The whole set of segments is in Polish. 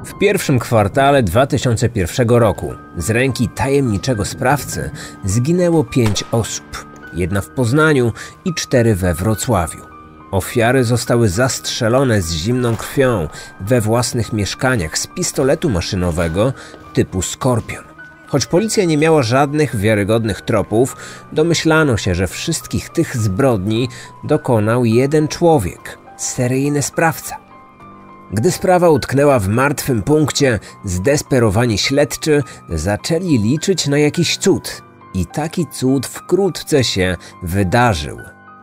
W pierwszym kwartale 2001 roku z ręki tajemniczego sprawcy zginęło 5 osób. 1 w Poznaniu i 4 we Wrocławiu. Ofiary zostały zastrzelone z zimną krwią we własnych mieszkaniach z pistoletu maszynowego typu Skorpion. Choć policja nie miała żadnych wiarygodnych tropów, domyślano się, że wszystkich tych zbrodni dokonał jeden człowiek – seryjny sprawca. Gdy sprawa utknęła w martwym punkcie, zdesperowani śledczy zaczęli liczyć na jakiś cud. I taki cud wkrótce się wydarzył.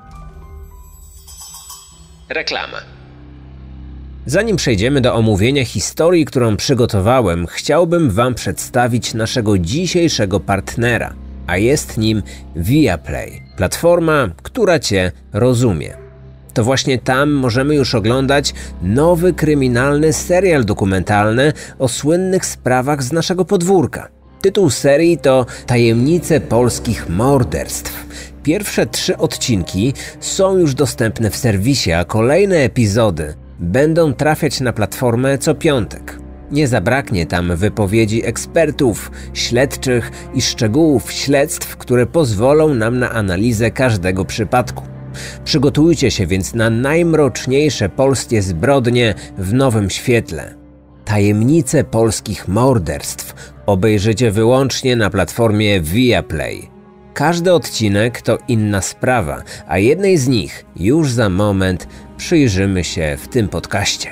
Reklama. Zanim przejdziemy do omówienia historii, którą przygotowałem, chciałbym Wam przedstawić naszego dzisiejszego partnera, a jest nim Viaplay, platforma, która Cię rozumie. To właśnie tam możemy już oglądać nowy kryminalny serial dokumentalny o słynnych sprawach z naszego podwórka. Tytuł serii to Tajemnice polskich morderstw. Pierwsze 3 odcinki są już dostępne w serwisie, a kolejne epizody będą trafiać na platformę co piątek. Nie zabraknie tam wypowiedzi ekspertów, śledczych i szczegółów śledztw, które pozwolą nam na analizę każdego przypadku. Przygotujcie się więc na najmroczniejsze polskie zbrodnie w nowym świetle. Tajemnice polskich morderstw obejrzycie wyłącznie na platformie Viaplay. Każdy odcinek to inna sprawa, a jednej z nich już za moment przyjrzymy się w tym podcaście.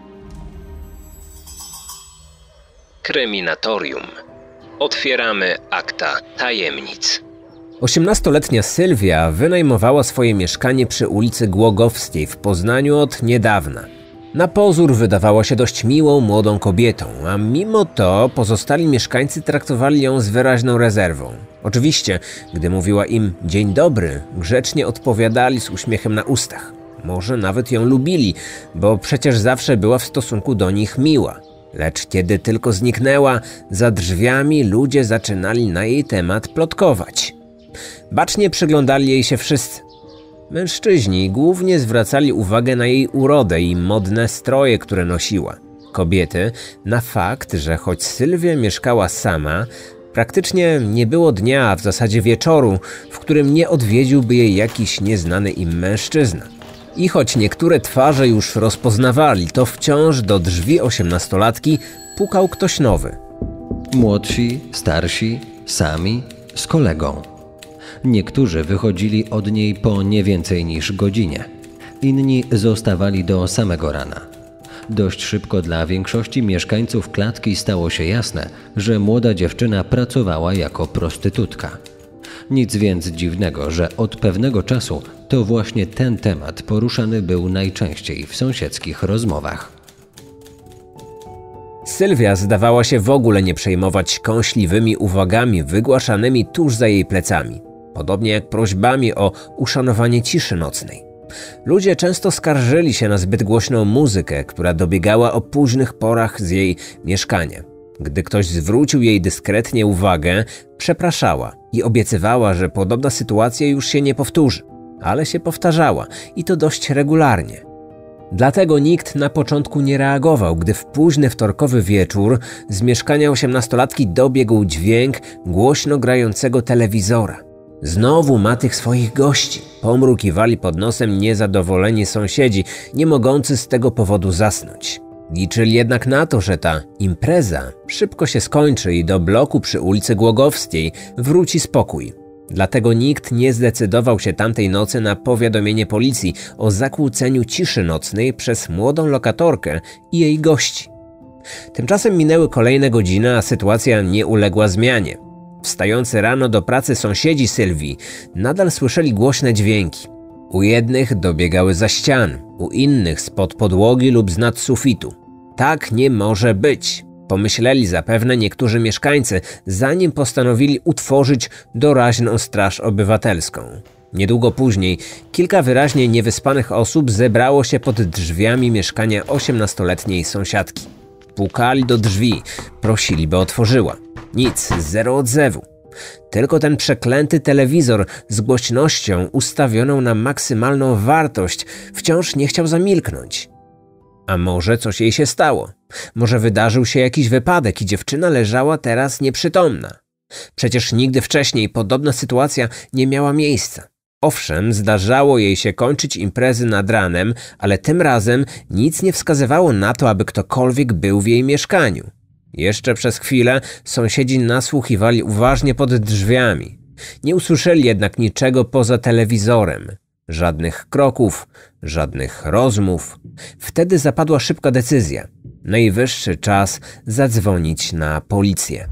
Kryminatorium. Otwieramy akta tajemnic. 18-letnia Sylwia wynajmowała swoje mieszkanie przy ulicy Głogowskiej w Poznaniu od niedawna. Na pozór wydawała się dość miłą, młodą kobietą, a mimo to pozostali mieszkańcy traktowali ją z wyraźną rezerwą. Oczywiście, gdy mówiła im dzień dobry, grzecznie odpowiadali z uśmiechem na ustach. Może nawet ją lubili, bo przecież zawsze była w stosunku do nich miła. Lecz kiedy tylko zniknęła, za drzwiami ludzie zaczynali na jej temat plotkować. Bacznie przyglądali jej się wszyscy. Mężczyźni głównie zwracali uwagę na jej urodę i modne stroje, które nosiła. Kobiety na fakt, że choć Sylwia mieszkała sama, praktycznie nie było dnia, a w zasadzie wieczoru, w którym nie odwiedziłby jej jakiś nieznany im mężczyzna. I choć niektóre twarze już rozpoznawali, to wciąż do drzwi 18-latki pukał ktoś nowy. Młodsi, starsi, sami, z kolegą. Niektórzy wychodzili od niej po nie więcej niż godzinie. Inni zostawali do samego rana. Dość szybko dla większości mieszkańców klatki stało się jasne, że młoda dziewczyna pracowała jako prostytutka. Nic więc dziwnego, że od pewnego czasu to właśnie ten temat poruszany był najczęściej w sąsiedzkich rozmowach. Sylwia zdawała się w ogóle nie przejmować kąśliwymi uwagami wygłaszanymi tuż za jej plecami, podobnie jak prośbami o uszanowanie ciszy nocnej. Ludzie często skarżyli się na zbyt głośną muzykę, która dobiegała o późnych porach z jej mieszkania. Gdy ktoś zwrócił jej dyskretnie uwagę, przepraszała i obiecywała, że podobna sytuacja już się nie powtórzy, ale się powtarzała i to dość regularnie. Dlatego nikt na początku nie reagował, gdy w późny wtorkowy wieczór z mieszkania 18-latki dobiegł dźwięk głośno grającego telewizora. Znowu ma tych swoich gości, pomrukiwali pod nosem niezadowoleni sąsiedzi, nie mogący z tego powodu zasnąć. Liczyli jednak na to, że ta impreza szybko się skończy i do bloku przy ulicy Głogowskiej wróci spokój. Dlatego nikt nie zdecydował się tamtej nocy na powiadomienie policji o zakłóceniu ciszy nocnej przez młodą lokatorkę i jej gości. Tymczasem minęły kolejne godziny, a sytuacja nie uległa zmianie. Wstający rano do pracy sąsiedzi Sylwii nadal słyszeli głośne dźwięki. U jednych dobiegały za ścian, u innych spod podłogi lub z nad sufitu. Tak nie może być, pomyśleli zapewne niektórzy mieszkańcy, zanim postanowili utworzyć doraźną straż obywatelską. Niedługo później kilka wyraźnie niewyspanych osób zebrało się pod drzwiami mieszkania 18-letniej sąsiadki. Pukali do drzwi, prosili, by otworzyła. Nic, zero odzewu. Tylko ten przeklęty telewizor z głośnością ustawioną na maksymalną wartość wciąż nie chciał zamilknąć. A może coś jej się stało? Może wydarzył się jakiś wypadek i dziewczyna leżała teraz nieprzytomna? Przecież nigdy wcześniej podobna sytuacja nie miała miejsca. Owszem, zdarzało jej się kończyć imprezy nad ranem, ale tym razem nic nie wskazywało na to, aby ktokolwiek był w jej mieszkaniu. Jeszcze przez chwilę sąsiedzi nasłuchiwali uważnie pod drzwiami. Nie usłyszeli jednak niczego poza telewizorem. Żadnych kroków, żadnych rozmów. Wtedy zapadła szybka decyzja. Najwyższy czas zadzwonić na policję.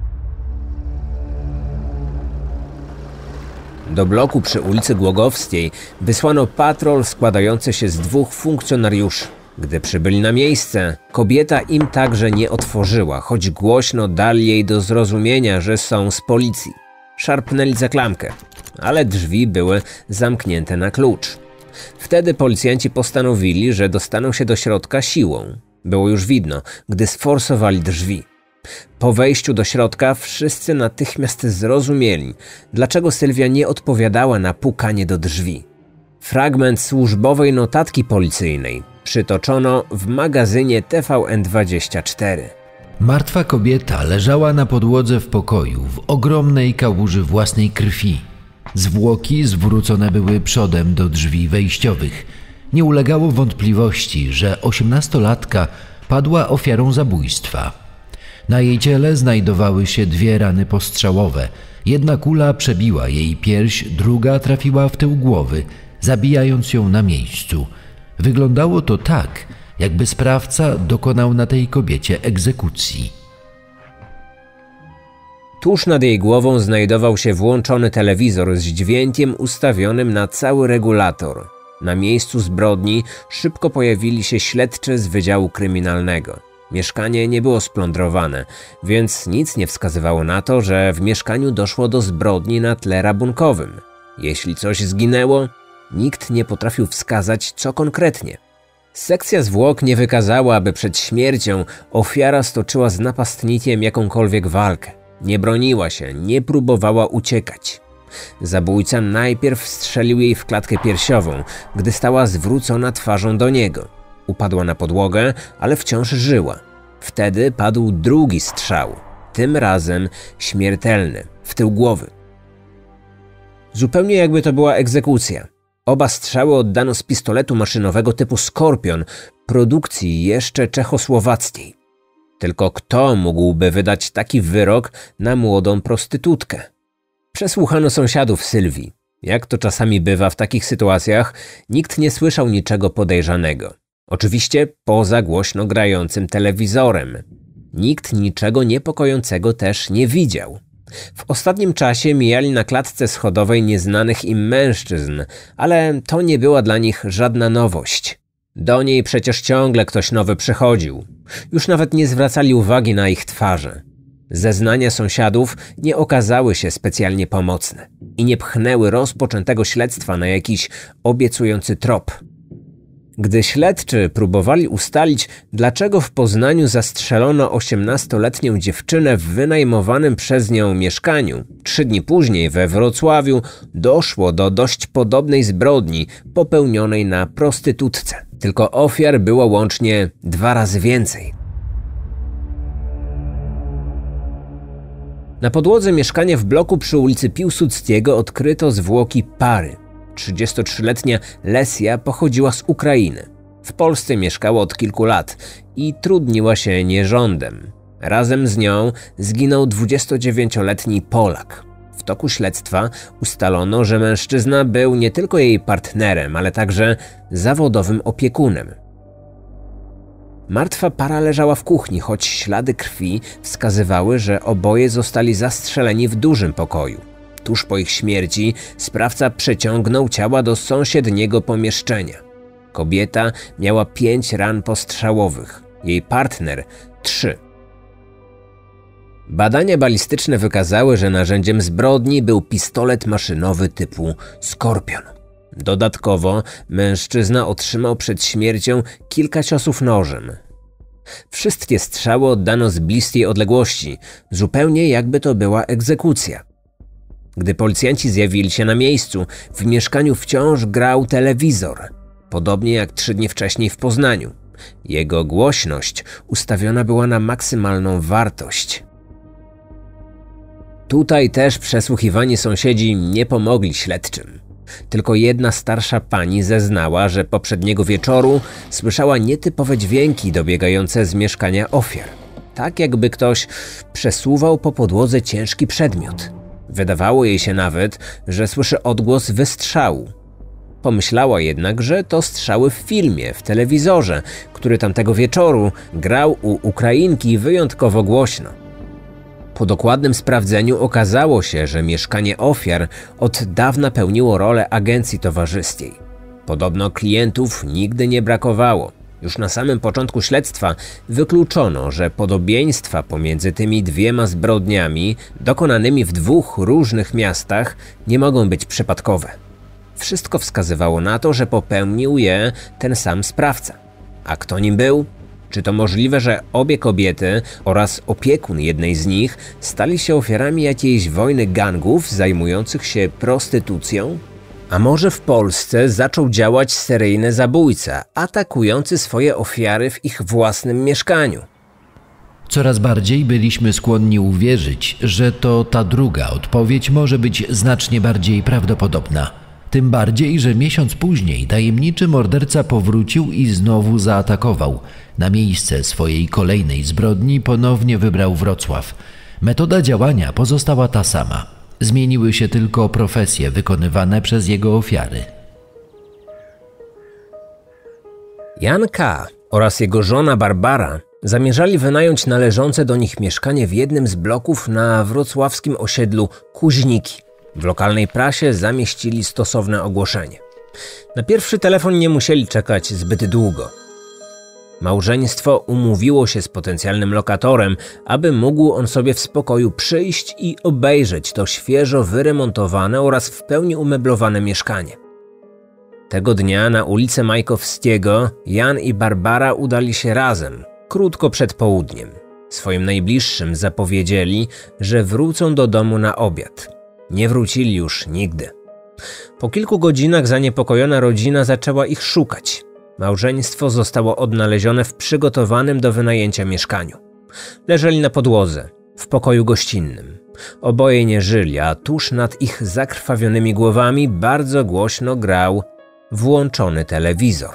Do bloku przy ulicy Głogowskiej wysłano patrol składający się z 2 funkcjonariuszy. Gdy przybyli na miejsce, kobieta im także nie otworzyła, choć głośno dali jej do zrozumienia, że są z policji. Szarpnęli za klamkę, ale drzwi były zamknięte na klucz. Wtedy policjanci postanowili, że dostaną się do środka siłą. Było już widno, gdy sforsowali drzwi. Po wejściu do środka wszyscy natychmiast zrozumieli, dlaczego Sylwia nie odpowiadała na pukanie do drzwi. Fragment służbowej notatki policyjnej przytoczono w magazynie TVN24. Martwa kobieta leżała na podłodze w pokoju w ogromnej kałuży własnej krwi. Zwłoki zwrócone były przodem do drzwi wejściowych. Nie ulegało wątpliwości, że 18-latka padła ofiarą zabójstwa. Na jej ciele znajdowały się 2 rany postrzałowe. Jedna kula przebiła jej pierś, druga trafiła w tył głowy, zabijając ją na miejscu. Wyglądało to tak, jakby sprawca dokonał na tej kobiecie egzekucji. Tuż nad jej głową znajdował się włączony telewizor z dźwiękiem ustawionym na cały regulator. Na miejscu zbrodni szybko pojawili się śledczy z Wydziału Kryminalnego. Mieszkanie nie było splądrowane, więc nic nie wskazywało na to, że w mieszkaniu doszło do zbrodni na tle rabunkowym. Jeśli coś zginęło, nikt nie potrafił wskazać, co konkretnie. Sekcja zwłok nie wykazała, aby przed śmiercią ofiara stoczyła z napastnikiem jakąkolwiek walkę. Nie broniła się, nie próbowała uciekać. Zabójca najpierw strzelił jej w klatkę piersiową, gdy stała zwrócona twarzą do niego. Upadła na podłogę, ale wciąż żyła. Wtedy padł drugi strzał, tym razem śmiertelny, w tył głowy. Zupełnie jakby to była egzekucja. Oba strzały oddano z pistoletu maszynowego typu Skorpion, produkcji jeszcze czechosłowackiej. Tylko kto mógłby wydać taki wyrok na młodą prostytutkę? Przesłuchano sąsiadów Sylwii. Jak to czasami bywa w takich sytuacjach, nikt nie słyszał niczego podejrzanego. Oczywiście poza głośno grającym telewizorem. Nikt niczego niepokojącego też nie widział. W ostatnim czasie mijali na klatce schodowej nieznanych im mężczyzn, ale to nie była dla nich żadna nowość. Do niej przecież ciągle ktoś nowy przychodził. Już nawet nie zwracali uwagi na ich twarze. Zeznania sąsiadów nie okazały się specjalnie pomocne i nie pchnęły rozpoczętego śledztwa na jakiś obiecujący trop. Gdy śledczy próbowali ustalić, dlaczego w Poznaniu zastrzelono 18-letnią dziewczynę w wynajmowanym przez nią mieszkaniu, 3 dni później we Wrocławiu doszło do dość podobnej zbrodni popełnionej na prostytutce. Tylko ofiar było łącznie 2 razy więcej. Na podłodze mieszkania w bloku przy ulicy Piłsudskiego odkryto zwłoki pary. 33-letnia Lesja pochodziła z Ukrainy. W Polsce mieszkała od kilku lat i trudniła się nierządem. Razem z nią zginął 29-letni Polak. W toku śledztwa ustalono, że mężczyzna był nie tylko jej partnerem, ale także zawodowym opiekunem. Martwa para leżała w kuchni, choć ślady krwi wskazywały, że oboje zostali zastrzeleni w dużym pokoju. Tuż po ich śmierci sprawca przeciągnął ciała do sąsiedniego pomieszczenia. Kobieta miała 5 ran postrzałowych, jej partner 3. Badania balistyczne wykazały, że narzędziem zbrodni był pistolet maszynowy typu Skorpion. Dodatkowo mężczyzna otrzymał przed śmiercią kilka ciosów nożem. Wszystkie strzały oddano z bliskiej odległości, zupełnie jakby to była egzekucja. Gdy policjanci zjawili się na miejscu, w mieszkaniu wciąż grał telewizor, podobnie jak 3 dni wcześniej w Poznaniu. Jego głośność ustawiona była na maksymalną wartość. Tutaj też przesłuchiwani sąsiedzi nie pomogli śledczym. Tylko jedna starsza pani zeznała, że poprzedniego wieczoru słyszała nietypowe dźwięki dobiegające z mieszkania ofiar. Tak jakby ktoś przesuwał po podłodze ciężki przedmiot. Wydawało jej się nawet, że słyszy odgłos wystrzału. Pomyślała jednak, że to strzały w filmie, w telewizorze, który tamtego wieczoru grał u Ukrainki wyjątkowo głośno. Po dokładnym sprawdzeniu okazało się, że mieszkanie ofiar od dawna pełniło rolę agencji towarzyskiej. Podobno klientów nigdy nie brakowało. Już na samym początku śledztwa wykluczono, że podobieństwa pomiędzy tymi dwiema zbrodniami dokonanymi w dwóch różnych miastach nie mogą być przypadkowe. Wszystko wskazywało na to, że popełnił je ten sam sprawca. A kto nim był? Czy to możliwe, że obie kobiety oraz opiekun jednej z nich stali się ofiarami jakiejś wojny gangów zajmujących się prostytucją? A może w Polsce zaczął działać seryjny zabójca, atakujący swoje ofiary w ich własnym mieszkaniu? Coraz bardziej byliśmy skłonni uwierzyć, że to ta druga odpowiedź może być znacznie bardziej prawdopodobna. Tym bardziej, że miesiąc później tajemniczy morderca powrócił i znowu zaatakował. Na miejsce swojej kolejnej zbrodni ponownie wybrał Wrocław. Metoda działania pozostała ta sama. Zmieniły się tylko profesje wykonywane przez jego ofiary. Jan K. oraz jego żona Barbara zamierzali wynająć należące do nich mieszkanie w jednym z bloków na wrocławskim osiedlu Kuźniki. W lokalnej prasie zamieścili stosowne ogłoszenie. Na pierwszy telefon nie musieli czekać zbyt długo. Małżeństwo umówiło się z potencjalnym lokatorem, aby mógł on sobie w spokoju przyjść i obejrzeć to świeżo wyremontowane oraz w pełni umeblowane mieszkanie. Tego dnia na ulicę Majkowskiego Jan i Barbara udali się razem, krótko przed południem. Swoim najbliższym zapowiedzieli, że wrócą do domu na obiad. Nie wrócili już nigdy. Po kilku godzinach zaniepokojona rodzina zaczęła ich szukać. Małżeństwo zostało odnalezione w przygotowanym do wynajęcia mieszkaniu. Leżeli na podłodze, w pokoju gościnnym. Oboje nie żyli, a tuż nad ich zakrwawionymi głowami bardzo głośno grał włączony telewizor.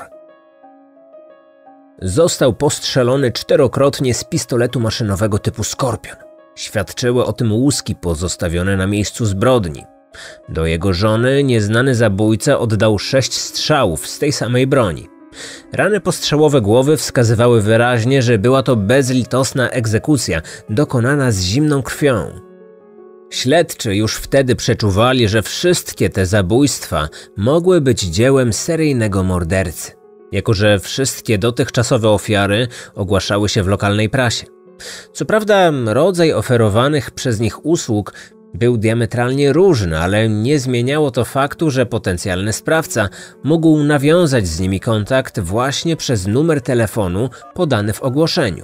Został postrzelony 4-krotnie z pistoletu maszynowego typu Skorpion. Świadczyły o tym łuski pozostawione na miejscu zbrodni. Do jego żony nieznany zabójca oddał 6 strzałów z tej samej broni. Rany postrzałowe głowy wskazywały wyraźnie, że była to bezlitosna egzekucja dokonana z zimną krwią. Śledczy już wtedy przeczuwali, że wszystkie te zabójstwa mogły być dziełem seryjnego mordercy, jako że wszystkie dotychczasowe ofiary ogłaszały się w lokalnej prasie. Co prawda rodzaj oferowanych przez nich usług był diametralnie różny, ale nie zmieniało to faktu, że potencjalny sprawca mógł nawiązać z nimi kontakt właśnie przez numer telefonu podany w ogłoszeniu.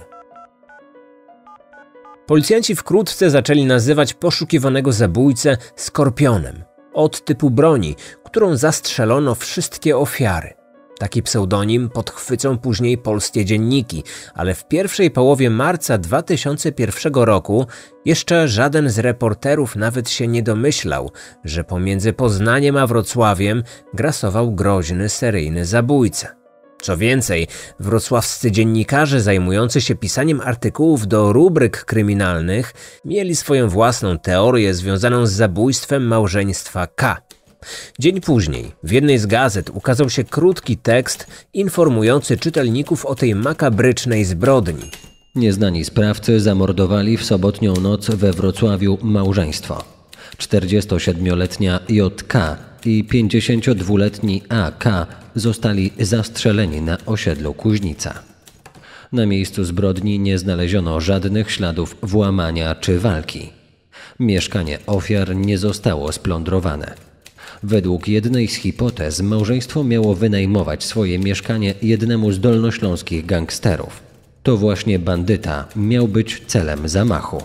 Policjanci wkrótce zaczęli nazywać poszukiwanego zabójcę Skorpionem, od typu broni, którą zastrzelono wszystkie ofiary. Taki pseudonim podchwycą później polskie dzienniki, ale w pierwszej połowie marca 2001 roku jeszcze żaden z reporterów nawet się nie domyślał, że pomiędzy Poznaniem a Wrocławiem grasował groźny seryjny zabójca. Co więcej, wrocławscy dziennikarze zajmujący się pisaniem artykułów do rubryk kryminalnych mieli swoją własną teorię związaną z zabójstwem małżeństwa K. Dzień później w jednej z gazet ukazał się krótki tekst informujący czytelników o tej makabrycznej zbrodni. Nieznani sprawcy zamordowali w sobotnią noc we Wrocławiu małżeństwo. 47-letnia JK i 52-letni AK zostali zastrzeleni na osiedlu Kuźnica. Na miejscu zbrodni nie znaleziono żadnych śladów włamania czy walki. Mieszkanie ofiar nie zostało splądrowane. Według jednej z hipotez małżeństwo miało wynajmować swoje mieszkanie jednemu z dolnośląskich gangsterów. To właśnie bandyta miał być celem zamachu.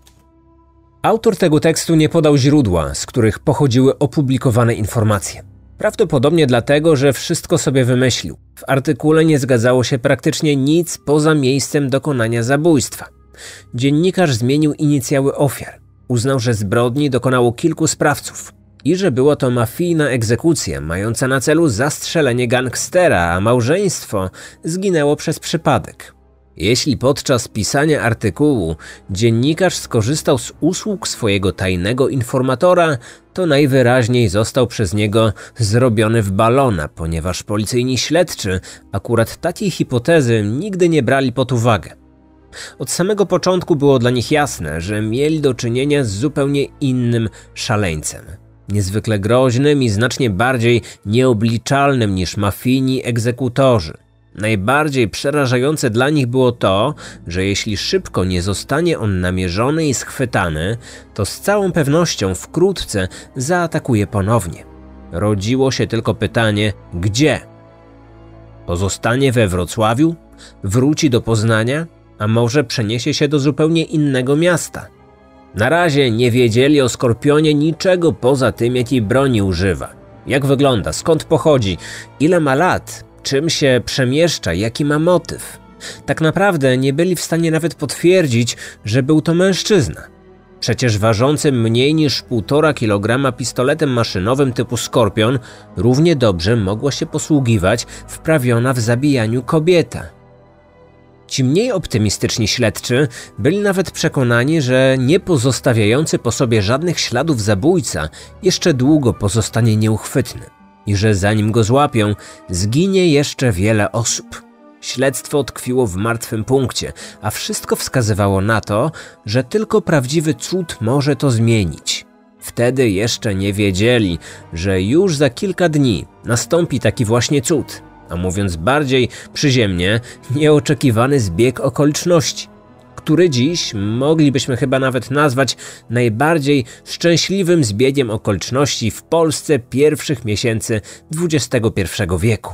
Autor tego tekstu nie podał źródła, z których pochodziły opublikowane informacje. Prawdopodobnie dlatego, że wszystko sobie wymyślił. W artykule nie zgadzało się praktycznie nic poza miejscem dokonania zabójstwa. Dziennikarz zmienił inicjały ofiar. Uznał, że zbrodni dokonało kilku sprawców i że była to mafijna egzekucja mająca na celu zastrzelenie gangstera, a małżeństwo zginęło przez przypadek. Jeśli podczas pisania artykułu dziennikarz skorzystał z usług swojego tajnego informatora, to najwyraźniej został przez niego zrobiony w balona, ponieważ policyjni śledczy akurat takiej hipotezy nigdy nie brali pod uwagę. Od samego początku było dla nich jasne, że mieli do czynienia z zupełnie innym szaleńcem. Niezwykle groźnym i znacznie bardziej nieobliczalnym niż mafijni egzekutorzy. Najbardziej przerażające dla nich było to, że jeśli szybko nie zostanie on namierzony i schwytany, to z całą pewnością wkrótce zaatakuje ponownie. Rodziło się tylko pytanie, gdzie? Pozostanie we Wrocławiu? Wróci do Poznania? A może przeniesie się do zupełnie innego miasta? Na razie nie wiedzieli o Skorpionie niczego poza tym, jakiej broni używa. Jak wygląda, skąd pochodzi, ile ma lat, czym się przemieszcza, jaki ma motyw. Tak naprawdę nie byli w stanie nawet potwierdzić, że był to mężczyzna. Przecież ważącym mniej niż 1,5 kg pistoletem maszynowym typu Skorpion równie dobrze mogła się posługiwać wprawiona w zabijaniu kobieta. Ci mniej optymistyczni śledczy byli nawet przekonani, że nie pozostawiający po sobie żadnych śladów zabójca jeszcze długo pozostanie nieuchwytny i że zanim go złapią, zginie jeszcze wiele osób. Śledztwo tkwiło w martwym punkcie, a wszystko wskazywało na to, że tylko prawdziwy cud może to zmienić. Wtedy jeszcze nie wiedzieli, że już za kilka dni nastąpi taki właśnie cud. A mówiąc bardziej przyziemnie, nieoczekiwany zbieg okoliczności, który dziś moglibyśmy chyba nawet nazwać najbardziej szczęśliwym zbiegiem okoliczności w Polsce pierwszych miesięcy XXI wieku.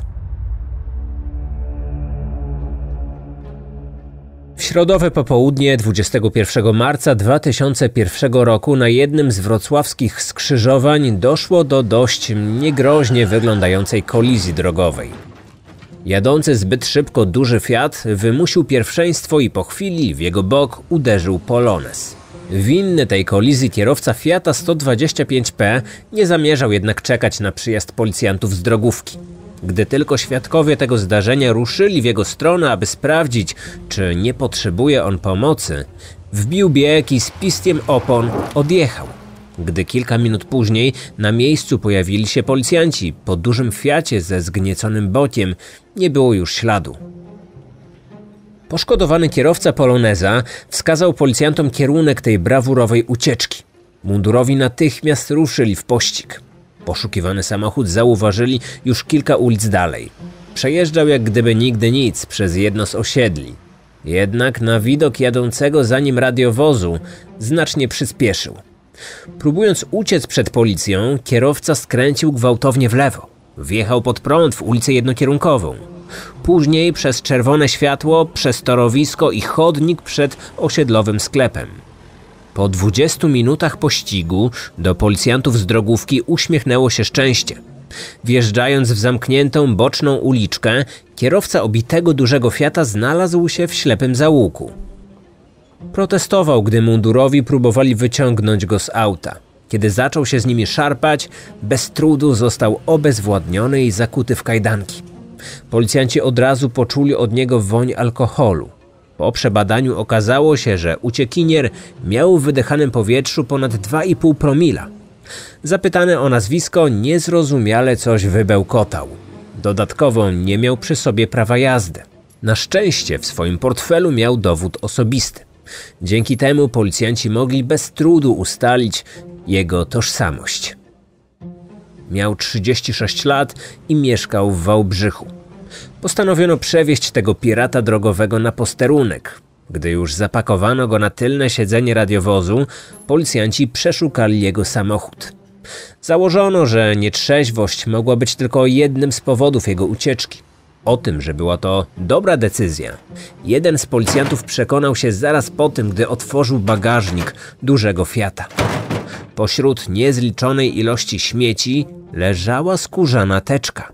W środowe popołudnie 21 marca 2001 roku na jednym z wrocławskich skrzyżowań doszło do dość niegroźnie wyglądającej kolizji drogowej. Jadący zbyt szybko duży Fiat wymusił pierwszeństwo i po chwili w jego bok uderzył Polones. Winny tej kolizji kierowca Fiata 125P nie zamierzał jednak czekać na przyjazd policjantów z drogówki. Gdy tylko świadkowie tego zdarzenia ruszyli w jego stronę, aby sprawdzić, czy nie potrzebuje on pomocy, wbił bieg i z piskiem opon odjechał. Gdy kilka minut później na miejscu pojawili się policjanci, po dużym Fiacie ze zgnieconym bokiem nie było już śladu. Poszkodowany kierowca Poloneza wskazał policjantom kierunek tej brawurowej ucieczki. Mundurowi natychmiast ruszyli w pościg. Poszukiwany samochód zauważyli już kilka ulic dalej. Przejeżdżał jak gdyby nigdy nic przez jedno z osiedli. Jednak na widok jadącego za nim radiowozu znacznie przyspieszył. Próbując uciec przed policją, kierowca skręcił gwałtownie w lewo. Wjechał pod prąd w ulicę jednokierunkową. Później przez czerwone światło, przez torowisko i chodnik przed osiedlowym sklepem. Po 20 minutach pościgu do policjantów z drogówki uśmiechnęło się szczęście. Wjeżdżając w zamkniętą boczną uliczkę, kierowca obitego dużego Fiata znalazł się w ślepym zaułku. Protestował, gdy mundurowi próbowali wyciągnąć go z auta. Kiedy zaczął się z nimi szarpać, bez trudu został obezwładniony i zakuty w kajdanki. Policjanci od razu poczuli od niego woń alkoholu. Po przebadaniu okazało się, że uciekinier miał w wydychanym powietrzu ponad 2,5 promila. Zapytany o nazwisko, niezrozumiale coś wybełkotał. Dodatkowo nie miał przy sobie prawa jazdy. Na szczęście w swoim portfelu miał dowód osobisty. Dzięki temu policjanci mogli bez trudu ustalić jego tożsamość. Miał 36 lat i mieszkał w Wałbrzychu. Postanowiono przewieźć tego pirata drogowego na posterunek. Gdy już zapakowano go na tylne siedzenie radiowozu, policjanci przeszukali jego samochód. Założono, że nietrzeźwość mogła być tylko jednym z powodów jego ucieczki. O tym, że była to dobra decyzja, jeden z policjantów przekonał się zaraz po tym, gdy otworzył bagażnik dużego Fiata. Pośród niezliczonej ilości śmieci leżała skórzana teczka.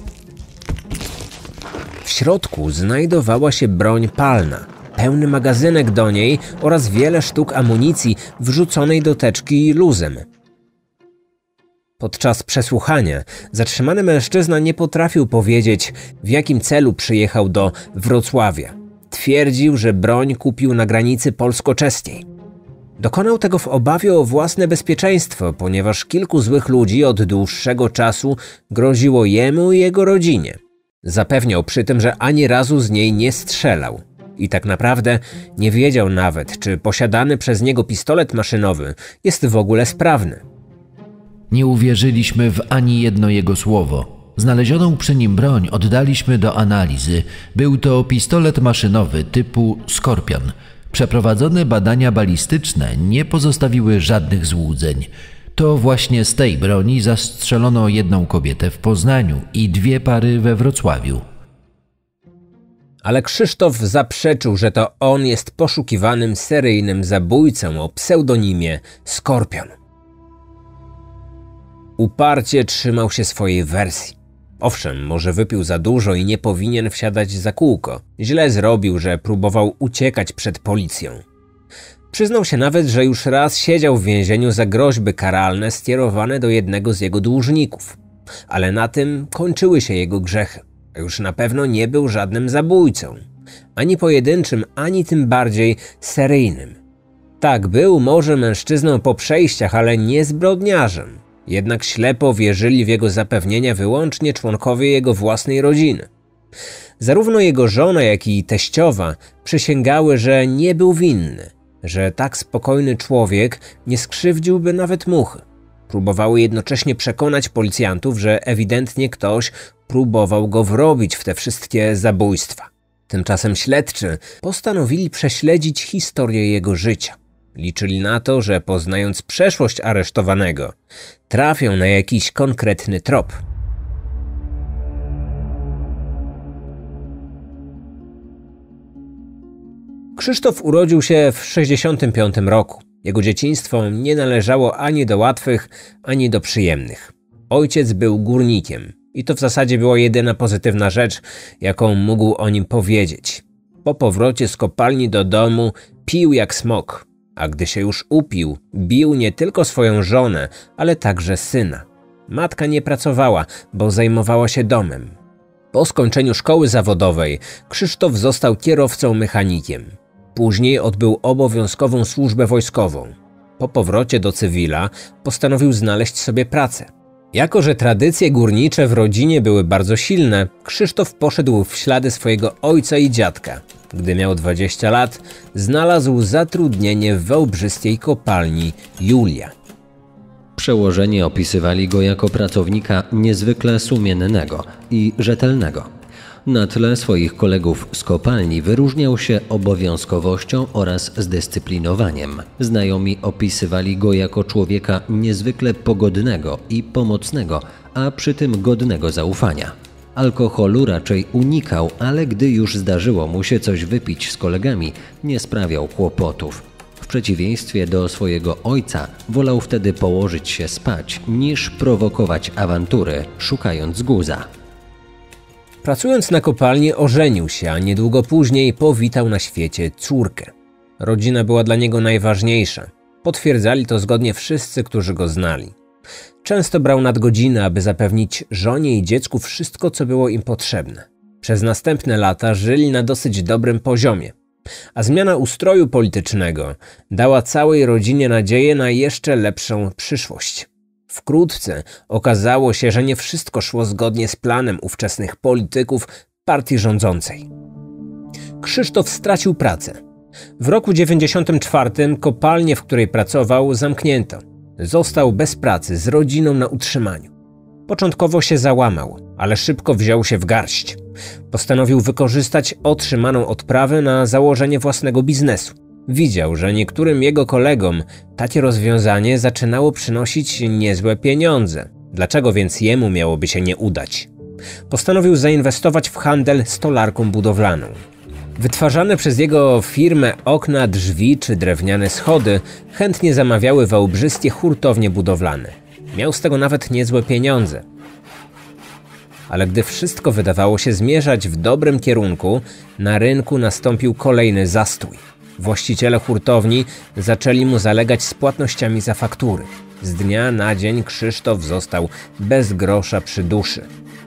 W środku znajdowała się broń palna, pełny magazynek do niej oraz wiele sztuk amunicji wrzuconej do teczki luzem. Podczas przesłuchania zatrzymany mężczyzna nie potrafił powiedzieć, w jakim celu przyjechał do Wrocławia. Twierdził, że broń kupił na granicy polsko-czeskiej. Dokonał tego w obawie o własne bezpieczeństwo, ponieważ kilku złych ludzi od dłuższego czasu groziło jemu i jego rodzinie. Zapewniał przy tym, że ani razu z niej nie strzelał. I tak naprawdę nie wiedział nawet, czy posiadany przez niego pistolet maszynowy jest w ogóle sprawny. Nie uwierzyliśmy w ani jedno jego słowo. Znalezioną przy nim broń oddaliśmy do analizy. Był to pistolet maszynowy typu Skorpion. Przeprowadzone badania balistyczne nie pozostawiły żadnych złudzeń. To właśnie z tej broni zastrzelono jedną kobietę w Poznaniu i 2 pary we Wrocławiu. Ale Krzysztof zaprzeczył, że to on jest poszukiwanym seryjnym zabójcą o pseudonimie Skorpion. Uparcie trzymał się swojej wersji. Owszem, może wypił za dużo i nie powinien wsiadać za kółko. Źle zrobił, że próbował uciekać przed policją. Przyznał się nawet, że już raz siedział w więzieniu za groźby karalne skierowane do jednego z jego dłużników. Ale na tym kończyły się jego grzechy. A już na pewno nie był żadnym zabójcą. Ani pojedynczym, ani tym bardziej seryjnym. Tak, był może mężczyzną po przejściach, ale nie zbrodniarzem. Jednak ślepo wierzyli w jego zapewnienia wyłącznie członkowie jego własnej rodziny. Zarówno jego żona, jak i teściowa przysięgały, że nie był winny, że tak spokojny człowiek nie skrzywdziłby nawet muchy. Próbowały jednocześnie przekonać policjantów, że ewidentnie ktoś próbował go wrobić w te wszystkie zabójstwa. Tymczasem śledczy postanowili prześledzić historię jego życia. Liczyli na to, że poznając przeszłość aresztowanego, trafią na jakiś konkretny trop. Krzysztof urodził się w 1965 roku. Jego dzieciństwo nie należało ani do łatwych, ani do przyjemnych. Ojciec był górnikiem i to w zasadzie była jedyna pozytywna rzecz, jaką mógł o nim powiedzieć. Po powrocie z kopalni do domu pił jak smok, a gdy się już upił, bił nie tylko swoją żonę, ale także syna. Matka nie pracowała, bo zajmowała się domem. Po skończeniu szkoły zawodowej Krzysztof został kierowcą mechanikiem. Później odbył obowiązkową służbę wojskową. Po powrocie do cywila postanowił znaleźć sobie pracę. Jako że tradycje górnicze w rodzinie były bardzo silne, Krzysztof poszedł w ślady swojego ojca i dziadka. Gdy miał 20 lat, znalazł zatrudnienie w wałbrzyskiej kopalni Julia. Przełożeni opisywali go jako pracownika niezwykle sumiennego i rzetelnego. Na tle swoich kolegów z kopalni wyróżniał się obowiązkowością oraz zdyscyplinowaniem. Znajomi opisywali go jako człowieka niezwykle pogodnego i pomocnego, a przy tym godnego zaufania. Alkoholu raczej unikał, ale gdy już zdarzyło mu się coś wypić z kolegami, nie sprawiał kłopotów. W przeciwieństwie do swojego ojca, wolał wtedy położyć się spać, niż prowokować awantury, szukając guza. Pracując na kopalni ożenił się, a niedługo później powitał na świecie córkę. Rodzina była dla niego najważniejsza. Potwierdzali to zgodnie wszyscy, którzy go znali. Często brał nadgodziny, aby zapewnić żonie i dziecku wszystko, co było im potrzebne. Przez następne lata żyli na dosyć dobrym poziomie. A zmiana ustroju politycznego dała całej rodzinie nadzieję na jeszcze lepszą przyszłość. Wkrótce okazało się, że nie wszystko szło zgodnie z planem ówczesnych polityków partii rządzącej. Krzysztof stracił pracę. W roku 1994 kopalnię, w której pracował, zamknięto. Został bez pracy, z rodziną na utrzymaniu. Początkowo się załamał, ale szybko wziął się w garść. Postanowił wykorzystać otrzymaną odprawę na założenie własnego biznesu. Widział, że niektórym jego kolegom takie rozwiązanie zaczynało przynosić niezłe pieniądze. Dlaczego więc jemu miałoby się nie udać? Postanowił zainwestować w handel stolarką budowlaną. Wytwarzane przez jego firmę okna, drzwi czy drewniane schody chętnie zamawiały wałbrzyskie hurtownie budowlane. Miał z tego nawet niezłe pieniądze. Ale gdy wszystko wydawało się zmierzać w dobrym kierunku, na rynku nastąpił kolejny zastój. Właściciele hurtowni zaczęli mu zalegać z płatnościami za faktury. Z dnia na dzień Krzysztof został bez grosza przy duszy.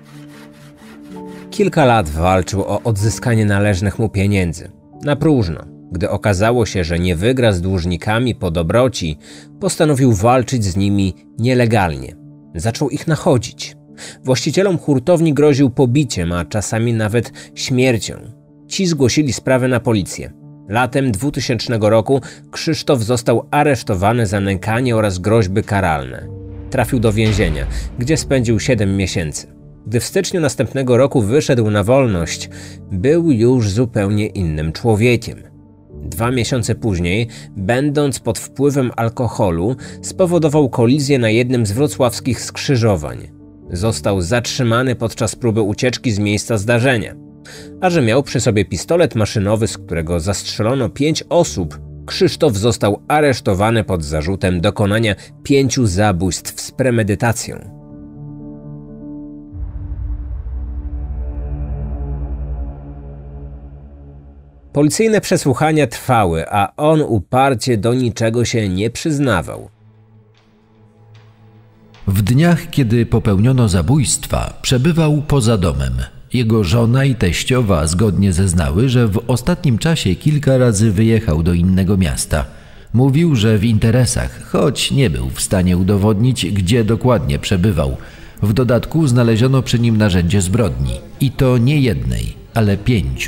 Kilka lat walczył o odzyskanie należnych mu pieniędzy. Na próżno. Gdy okazało się, że nie wygra z dłużnikami po dobroci, postanowił walczyć z nimi nielegalnie. Zaczął ich nachodzić. Właścicielom hurtowni groził pobiciem, a czasami nawet śmiercią. Ci zgłosili sprawę na policję. Latem 2000 roku Krzysztof został aresztowany za nękanie oraz groźby karalne. Trafił do więzienia, gdzie spędził 7 miesięcy. Gdy w styczniu następnego roku wyszedł na wolność, był już zupełnie innym człowiekiem. 2 miesiące później, będąc pod wpływem alkoholu, spowodował kolizję na jednym z wrocławskich skrzyżowań. Został zatrzymany podczas próby ucieczki z miejsca zdarzenia. A że miał przy sobie pistolet maszynowy, z którego zastrzelono 5 osób, Krzysztof został aresztowany pod zarzutem dokonania 5 zabójstw z premedytacją. Policyjne przesłuchania trwały, a on uparcie do niczego się nie przyznawał. W dniach, kiedy popełniono zabójstwa, przebywał poza domem. Jego żona i teściowa zgodnie zeznały, że w ostatnim czasie kilka razy wyjechał do innego miasta. Mówił, że w interesach, choć nie był w stanie udowodnić, gdzie dokładnie przebywał. W dodatku znaleziono przy nim narzędzie zbrodni. I to nie jednej, ale 5.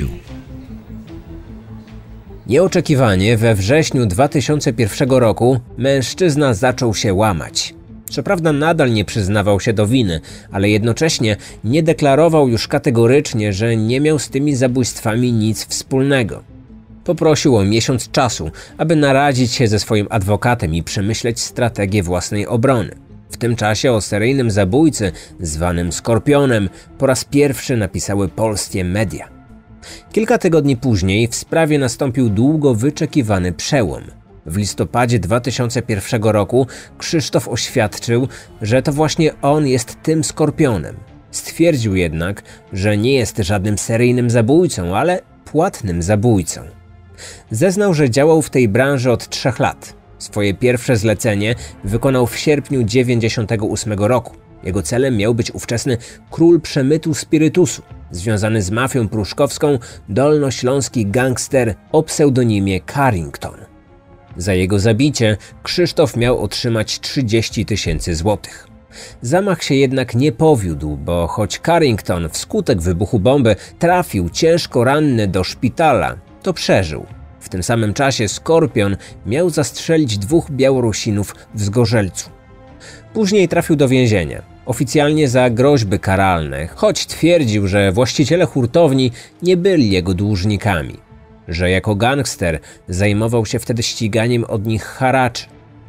Nieoczekiwanie we wrześniu 2001 roku mężczyzna zaczął się łamać. Co prawda nadal nie przyznawał się do winy, ale jednocześnie nie deklarował już kategorycznie, że nie miał z tymi zabójstwami nic wspólnego. Poprosił o miesiąc czasu, aby naradzić się ze swoim adwokatem i przemyśleć strategię własnej obrony. W tym czasie o seryjnym zabójcy, zwanym Skorpionem, po raz pierwszy napisały polskie media. Kilka tygodni później w sprawie nastąpił długo wyczekiwany przełom. W listopadzie 2001 roku Krzysztof oświadczył, że to właśnie on jest tym Skorpionem. Stwierdził jednak, że nie jest żadnym seryjnym zabójcą, ale płatnym zabójcą. Zeznał, że działał w tej branży od 3 lat. Swoje pierwsze zlecenie wykonał w sierpniu 1998 roku. Jego celem miał być ówczesny król przemytu spirytusu, związany z mafią pruszkowską, dolnośląski gangster o pseudonimie Carrington. Za jego zabicie Krzysztof miał otrzymać 30 000 złotych. Zamach się jednak nie powiódł, bo choć Carrington wskutek wybuchu bomby trafił ciężko ranny do szpitala, to przeżył. W tym samym czasie Skorpion miał zastrzelić 2 Białorusinów w Zgorzelcu. Później trafił do więzienia, oficjalnie za groźby karalne, choć twierdził, że właściciele hurtowni nie byli jego dłużnikami, że jako gangster zajmował się wtedy ściganiem od nich haraczy.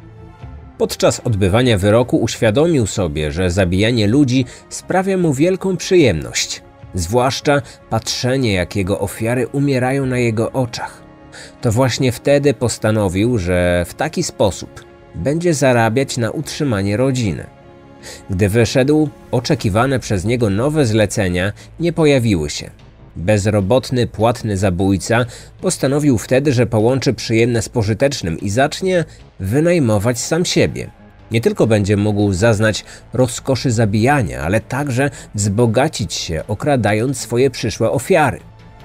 Podczas odbywania wyroku uświadomił sobie, że zabijanie ludzi sprawia mu wielką przyjemność, zwłaszcza patrzenie, jak jego ofiary umierają na jego oczach. To właśnie wtedy postanowił, że w taki sposób będzie zarabiać na utrzymanie rodziny. Gdy wyszedł, oczekiwane przez niego nowe zlecenia nie pojawiły się. Bezrobotny, płatny zabójca postanowił wtedy, że połączy przyjemne z pożytecznym i zacznie wynajmować sam siebie. Nie tylko będzie mógł zaznać rozkoszy zabijania, ale także wzbogacić się, okradając swoje przyszłe ofiary.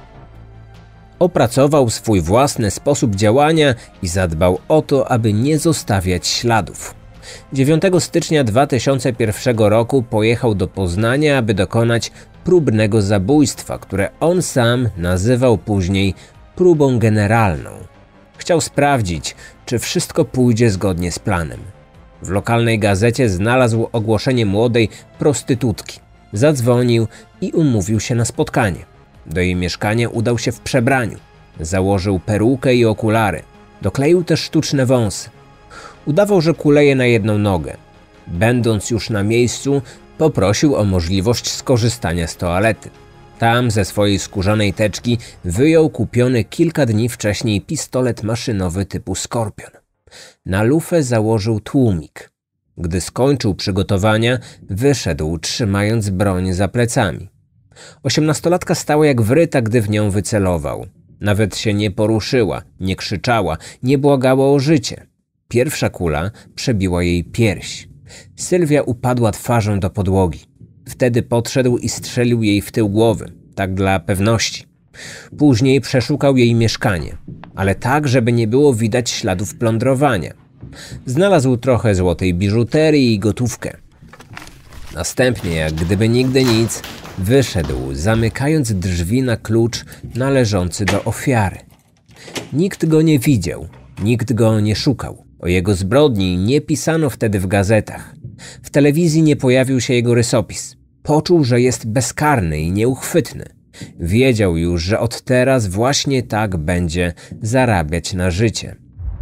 Opracował swój własny sposób działania i zadbał o to, aby nie zostawiać śladów. 9 stycznia 2001 roku pojechał do Poznania, aby dokonać próbnego zabójstwa, które on sam nazywał później próbą generalną. Chciał sprawdzić, czy wszystko pójdzie zgodnie z planem. W lokalnej gazecie znalazł ogłoszenie młodej prostytutki. Zadzwonił i umówił się na spotkanie. Do jej mieszkania udał się w przebraniu. Założył perukę i okulary. Dokleił też sztuczne wąsy. Udawał, że kuleje na jedną nogę. Będąc już na miejscu, poprosił o możliwość skorzystania z toalety. Tam ze swojej skórzanej teczki wyjął kupiony kilka dni wcześniej pistolet maszynowy typu Skorpion. Na lufę założył tłumik. Gdy skończył przygotowania, wyszedł, trzymając broń za plecami. 18-latka stała jak wryta, gdy w nią wycelował. Nawet się nie poruszyła, nie krzyczała, nie błagała o życie. Pierwsza kula przebiła jej pierś. Sylwia upadła twarzą do podłogi. Wtedy podszedł i strzelił jej w tył głowy, tak dla pewności. Później przeszukał jej mieszkanie, ale tak, żeby nie było widać śladów plądrowania. Znalazł trochę złotej biżuterii i gotówkę. Następnie, jak gdyby nigdy nic, wyszedł, zamykając drzwi na klucz należący do ofiary. Nikt go nie widział, nikt go nie szukał. O jego zbrodni nie pisano wtedy w gazetach. W telewizji nie pojawił się jego rysopis. Poczuł, że jest bezkarny i nieuchwytny. Wiedział już, że od teraz właśnie tak będzie zarabiać na życie.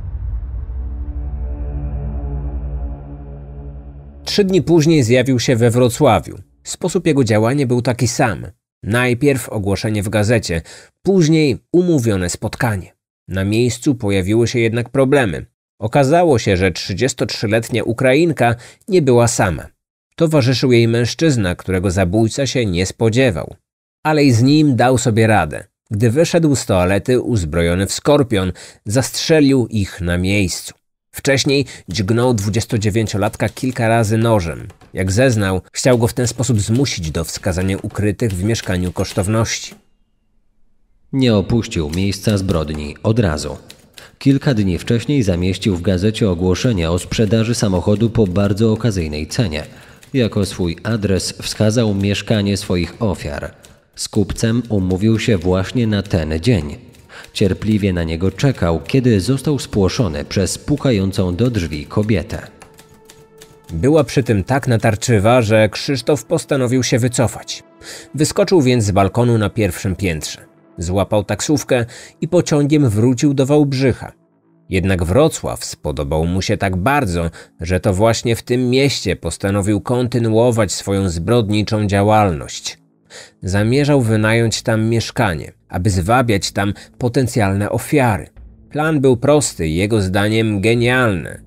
3 dni później zjawił się we Wrocławiu. Sposób jego działania był taki sam. Najpierw ogłoszenie w gazecie, później umówione spotkanie. Na miejscu pojawiły się jednak problemy. Okazało się, że 33-letnia Ukrainka nie była sama. Towarzyszył jej mężczyzna, którego zabójca się nie spodziewał. Ale i z nim dał sobie radę. Gdy wyszedł z toalety uzbrojony w Skorpion, zastrzelił ich na miejscu. Wcześniej dźgnął 29-latka kilka razy nożem. Jak zeznał, chciał go w ten sposób zmusić do wskazania ukrytych w mieszkaniu kosztowności. Nie opuścił miejsca zbrodni od razu. Kilka dni wcześniej zamieścił w gazecie ogłoszenie o sprzedaży samochodu po bardzo okazyjnej cenie. Jako swój adres wskazał mieszkanie swoich ofiar. Z kupcem umówił się właśnie na ten dzień. Cierpliwie na niego czekał, kiedy został spłoszony przez pukającą do drzwi kobietę. Była przy tym tak natarczywa, że Krzysztof postanowił się wycofać. Wyskoczył więc z balkonu na pierwszym piętrze. Złapał taksówkę i pociągiem wrócił do Wałbrzycha. Jednak Wrocław spodobał mu się tak bardzo, że to właśnie w tym mieście postanowił kontynuować swoją zbrodniczą działalność. Zamierzał wynająć tam mieszkanie, aby zwabiać tam potencjalne ofiary. Plan był prosty i jego zdaniem genialny.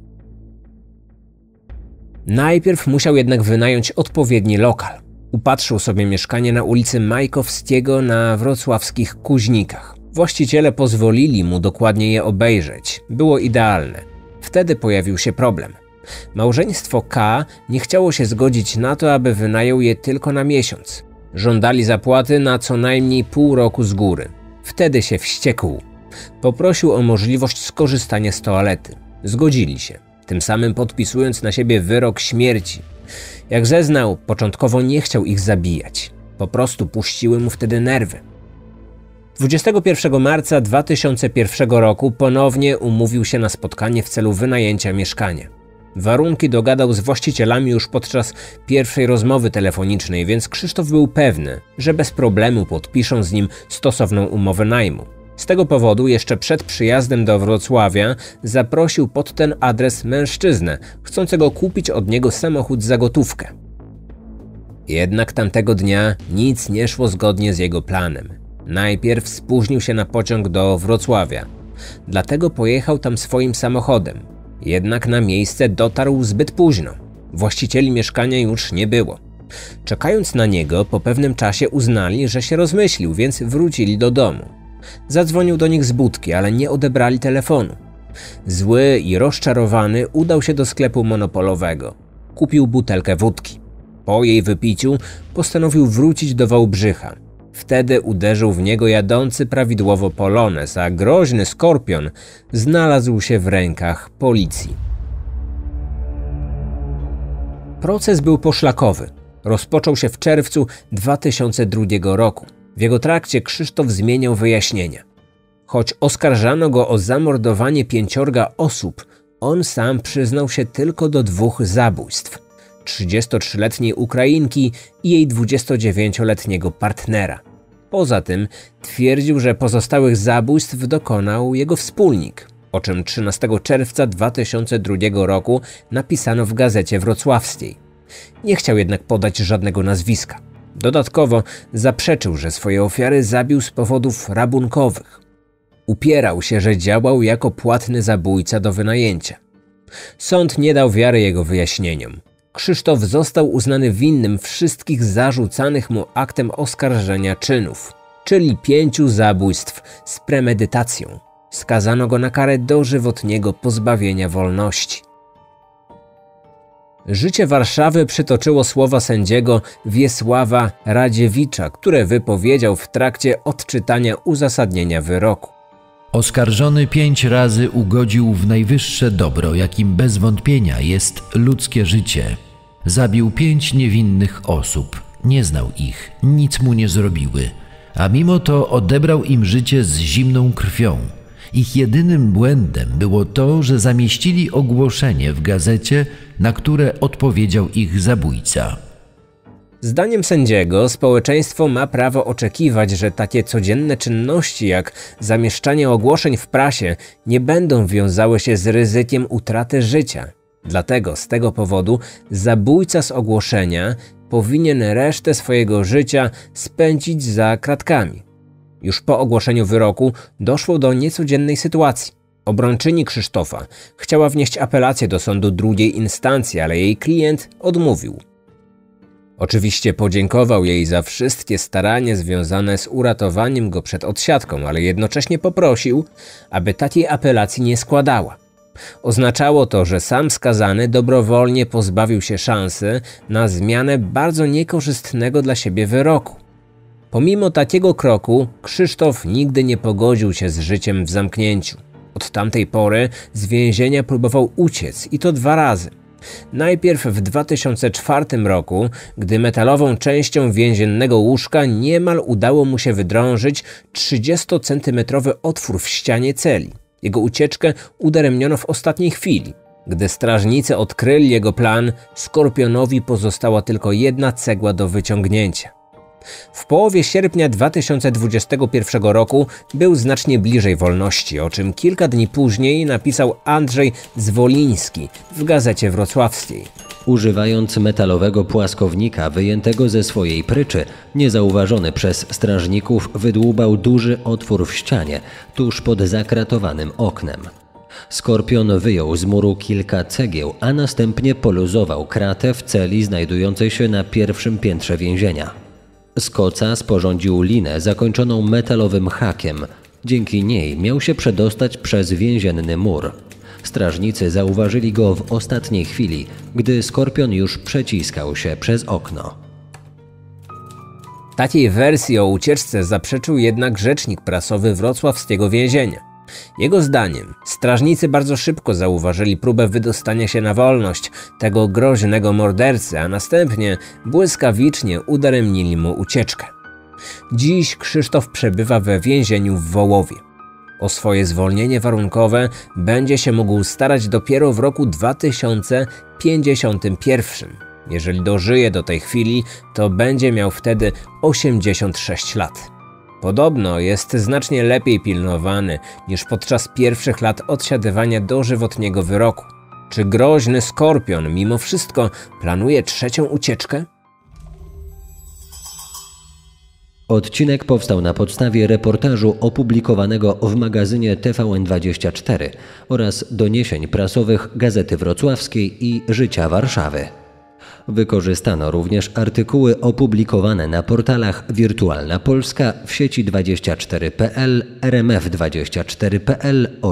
Najpierw musiał jednak wynająć odpowiedni lokal. Upatrzył sobie mieszkanie na ulicy Majkowskiego na wrocławskich Kuźnikach. Właściciele pozwolili mu dokładnie je obejrzeć. Było idealne. Wtedy pojawił się problem. Małżeństwo K nie chciało się zgodzić na to, aby wynajął je tylko na miesiąc. Żądali zapłaty na co najmniej pół roku z góry. Wtedy się wściekł. Poprosił o możliwość skorzystania z toalety. Zgodzili się, tym samym podpisując na siebie wyrok śmierci. Jak zeznał, początkowo nie chciał ich zabijać. Po prostu puściły mu wtedy nerwy. 21 marca 2001 roku ponownie umówił się na spotkanie w celu wynajęcia mieszkania. Warunki dogadał z właścicielami już podczas pierwszej rozmowy telefonicznej, więc Krzysztof był pewny, że bez problemu podpiszą z nim stosowną umowę najmu. Z tego powodu jeszcze przed przyjazdem do Wrocławia zaprosił pod ten adres mężczyznę, chcącego kupić od niego samochód za gotówkę. Jednak tamtego dnia nic nie szło zgodnie z jego planem. Najpierw spóźnił się na pociąg do Wrocławia, dlatego pojechał tam swoim samochodem. Jednak na miejsce dotarł zbyt późno. Właścicieli mieszkania już nie było. Czekając na niego, po pewnym czasie uznali, że się rozmyślił, więc wrócili do domu. Zadzwonił do nich z budki, ale nie odebrali telefonu. Zły i rozczarowany udał się do sklepu monopolowego. Kupił butelkę wódki. Po jej wypiciu postanowił wrócić do Wałbrzycha. Wtedy uderzył w niego jadący prawidłowo Polones, a groźny Skorpion znalazł się w rękach policji. Proces był poszlakowy. Rozpoczął się w czerwcu 2002 roku. W jego trakcie Krzysztof zmieniał wyjaśnienia. Choć oskarżano go o zamordowanie 5 osób, on sam przyznał się tylko do 2 zabójstw. 33-letniej Ukrainki i jej 29-letniego partnera. Poza tym twierdził, że pozostałych zabójstw dokonał jego wspólnik, o czym 13 czerwca 2002 roku napisano w Gazecie Wrocławskiej. Nie chciał jednak podać żadnego nazwiska. Dodatkowo zaprzeczył, że swoje ofiary zabił z powodów rabunkowych. Upierał się, że działał jako płatny zabójca do wynajęcia. Sąd nie dał wiary jego wyjaśnieniom. Krzysztof został uznany winnym wszystkich zarzucanych mu aktem oskarżenia czynów, czyli 5 zabójstw z premedytacją. Skazano go na karę dożywotniego pozbawienia wolności. Życie Warszawy przytoczyło słowa sędziego Wiesława Radziewicza, które wypowiedział w trakcie odczytania uzasadnienia wyroku. Oskarżony 5 razy ugodził w najwyższe dobro, jakim bez wątpienia jest ludzkie życie. Zabił 5 niewinnych osób, nie znał ich, nic mu nie zrobiły, a mimo to odebrał im życie z zimną krwią. Ich jedynym błędem było to, że zamieścili ogłoszenie w gazecie, na które odpowiedział ich zabójca. Zdaniem sędziego społeczeństwo ma prawo oczekiwać, że takie codzienne czynności jak zamieszczanie ogłoszeń w prasie nie będą wiązały się z ryzykiem utraty życia. Dlatego z tego powodu zabójca z ogłoszenia powinien resztę swojego życia spędzić za kratkami. Już po ogłoszeniu wyroku doszło do niecodziennej sytuacji. Obrończyni Krzysztofa chciała wnieść apelację do sądu drugiej instancji, ale jej klient odmówił. Oczywiście podziękował jej za wszystkie starania związane z uratowaniem go przed odsiadką, ale jednocześnie poprosił, aby takiej apelacji nie składała. Oznaczało to, że sam skazany dobrowolnie pozbawił się szansy na zmianę bardzo niekorzystnego dla siebie wyroku. Pomimo takiego kroku Krzysztof nigdy nie pogodził się z życiem w zamknięciu. Od tamtej pory z więzienia próbował uciec i to 2 razy. Najpierw w 2004 roku, gdy metalową częścią więziennego łóżka niemal udało mu się wydrążyć 30-centymetrowy otwór w ścianie celi. Jego ucieczkę udaremniono w ostatniej chwili. Gdy strażnicy odkryli jego plan, Skorpionowi pozostała tylko 1 cegła do wyciągnięcia. W połowie sierpnia 2021 roku był znacznie bliżej wolności, o czym kilka dni później napisał Andrzej Zwoliński w Gazecie Wrocławskiej. Używając metalowego płaskownika wyjętego ze swojej pryczy, niezauważony przez strażników wydłubał duży otwór w ścianie, tuż pod zakratowanym oknem. Skorpion wyjął z muru kilka cegieł, a następnie poluzował kratę w celi znajdującej się na 1. piętrze więzienia. Z koca sporządził linę zakończoną metalowym hakiem. Dzięki niej miał się przedostać przez więzienny mur. Strażnicy zauważyli go w ostatniej chwili, gdy Skorpion już przeciskał się przez okno. Takiej wersji o ucieczce zaprzeczył jednak rzecznik prasowy wrocławskiego więzienia. Jego zdaniem strażnicy bardzo szybko zauważyli próbę wydostania się na wolność tego groźnego mordercy, a następnie błyskawicznie udaremnili mu ucieczkę. Dziś Krzysztof przebywa we więzieniu w Wołowie. O swoje zwolnienie warunkowe będzie się mógł starać dopiero w roku 2051. Jeżeli dożyje do tej chwili, to będzie miał wtedy 86 lat. Podobno jest znacznie lepiej pilnowany niż podczas pierwszych lat odsiadywania dożywotniego wyroku. Czy groźny Skorpion mimo wszystko planuje 3. ucieczkę? Odcinek powstał na podstawie reportażu opublikowanego w magazynie TVN24 oraz doniesień prasowych Gazety Wrocławskiej i Życia Warszawy. Wykorzystano również artykuły opublikowane na portalach Wirtualna Polska, w sieci 24.pl, RMF24.pl